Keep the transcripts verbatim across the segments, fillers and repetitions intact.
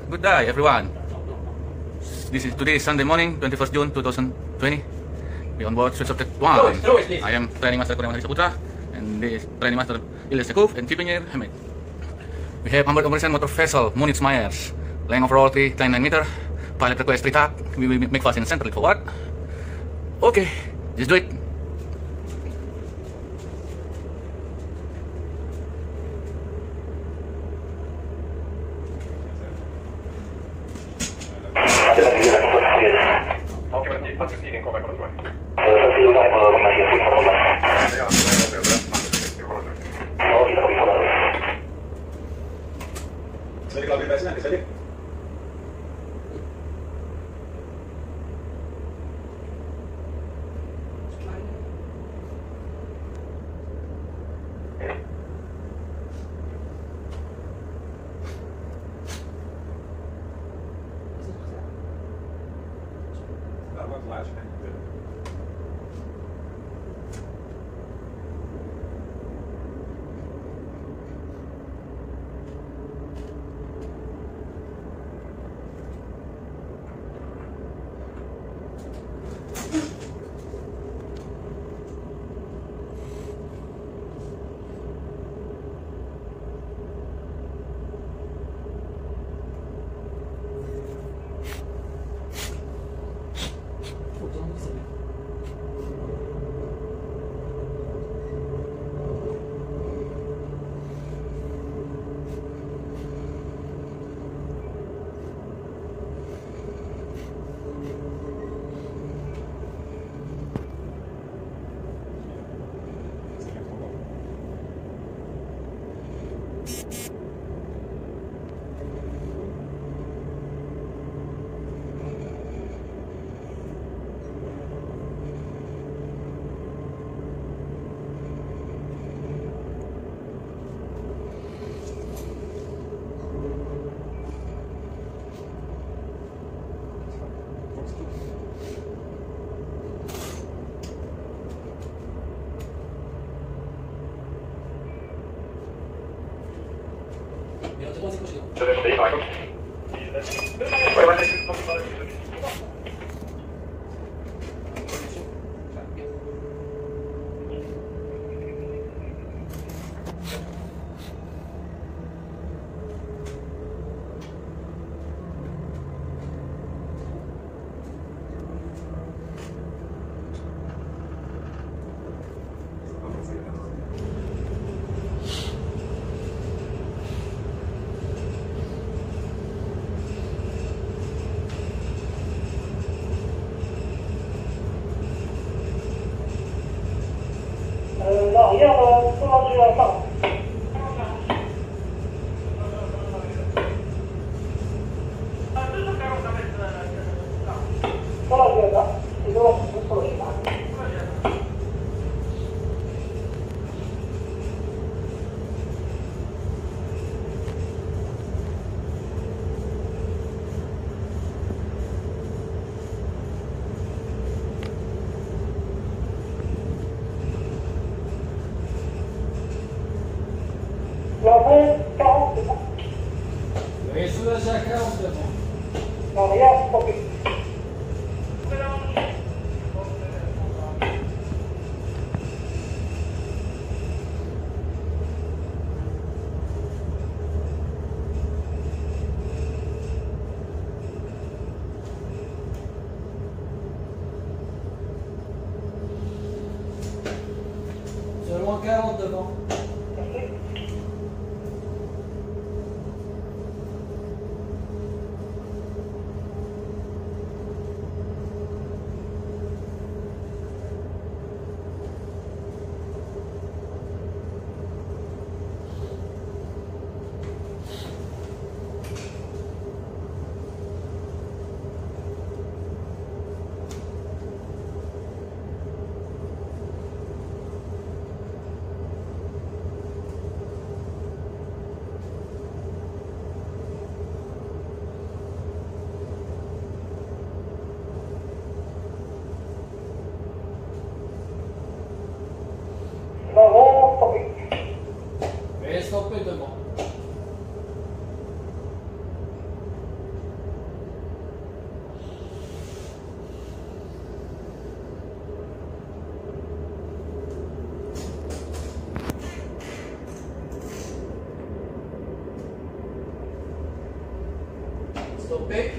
Good day, everyone. This is today is Sunday morning, twenty-first June two thousand twenty. We on board Switch Subject one. I am Training Master Kurniawan Saputra, and this is Training Master Ilyas Yakub and Chief Engineer Hamid. We have onboard operation motor vessel Munich Maersk, length overall three point nine meter. Pilot request three tap. We will make fast in center forward. Okay, just do it. quarante devant. Stoppé.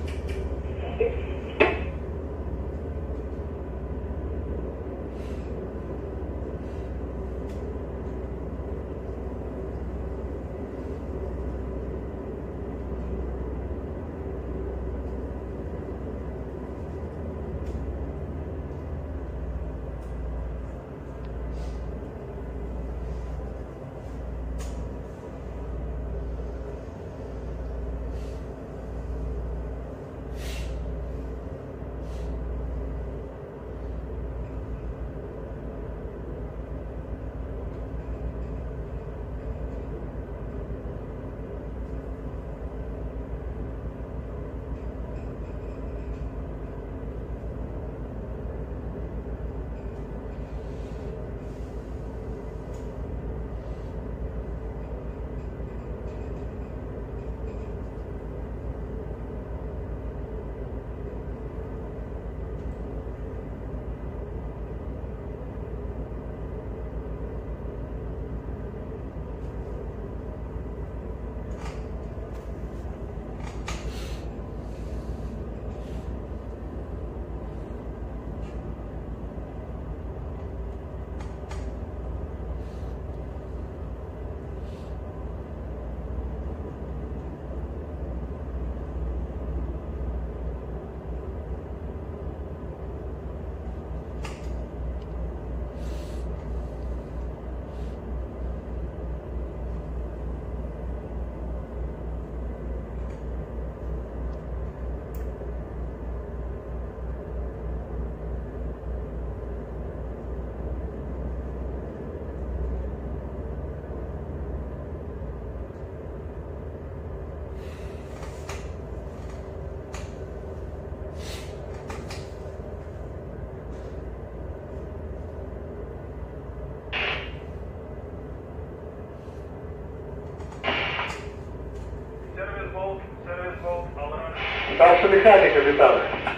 Старший механик, капитан.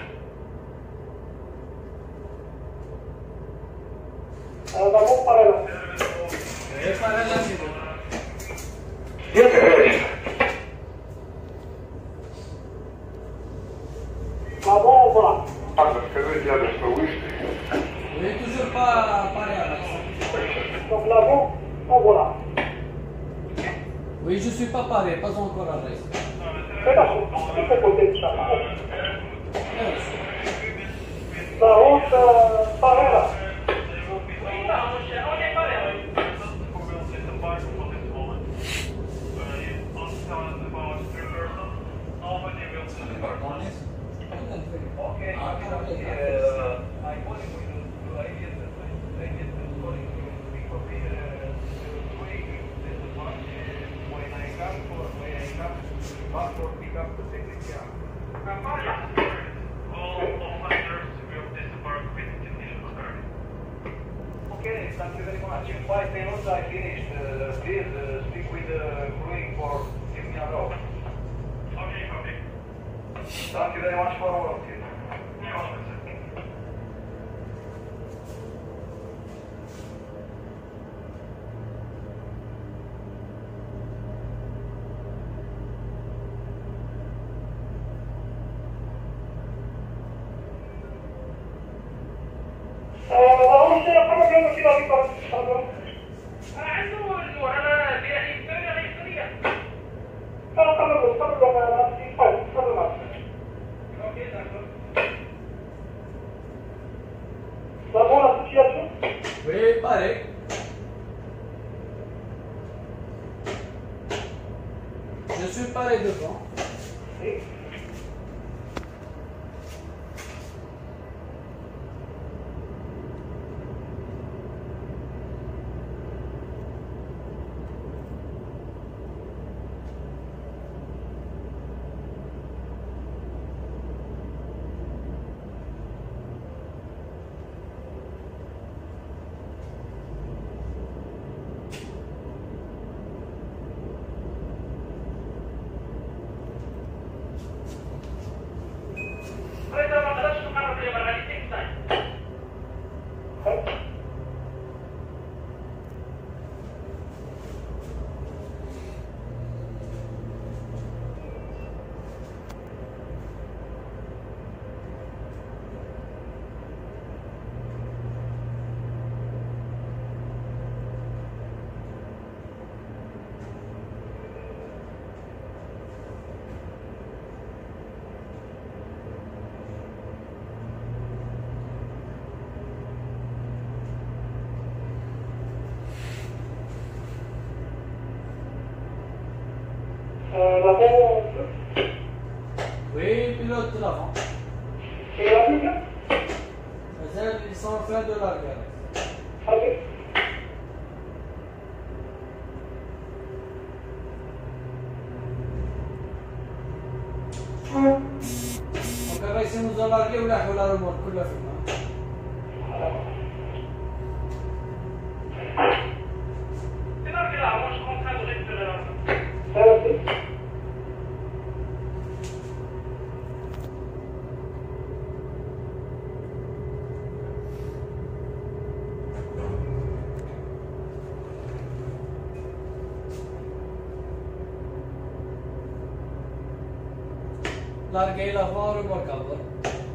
Vamos para la... Es para el ácido. Где ты говоришь? La bomba. Ладно, скажи дяде, что вышли. Vous n'êtes toujours pas paré avec ça. Donc la bombe, on voilà. Oui, je suis pas paré, pas encore à reste. C'est pas ça, il faut côté de ça. La route, parée là. Okay, thank you very much. In five minutes I finished. Uh, please uh, speak with the crewing for give me a rope. Okay, okay. Thank you very much for all of you. Vamos a hacer aquí la vida. عنده النور انا بيعي الدنيا الاسريه. اه خلاص خلاص انا في فايل خلاص. اوكي d'accord. Ça va la situation? Oui, pareil. Je suis paré devant. Oui. L'avant, Oui, pilote de l'avant. et la nuque, Les ailes, ils sont en train de larguer. allez. Donc avec si nous allons larguer ou la ou la remorque, ou la film. C'est là que là, moi je suis en train de récupérer la nuque. Larguer l'avant, remorque à bord.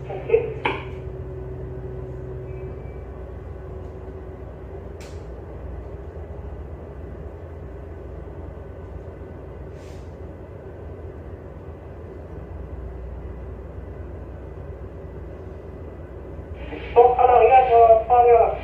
Donc à l'arrière, pas vers la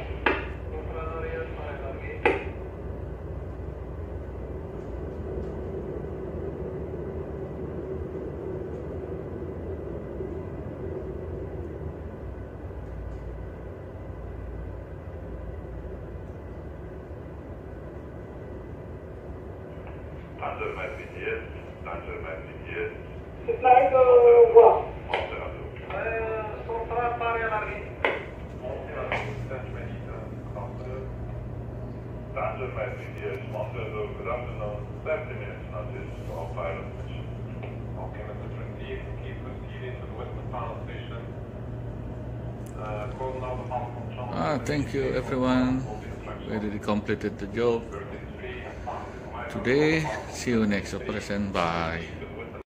Tandem Mercedes, Tandem Mercedes, c'est là que voilà. monter à dos. Central pare à l'arrière. Monter à dos, zes minuten, kanten. Tandem Mercedes, monter à dos, good afternoon, thirty minutes notice for all pilots. Okay, Mister twenty-eight, keep proceeding to the western final station. Uh, call now the pump control. Ah, thank you everyone. We already completed the job today. See you next operation. Bye.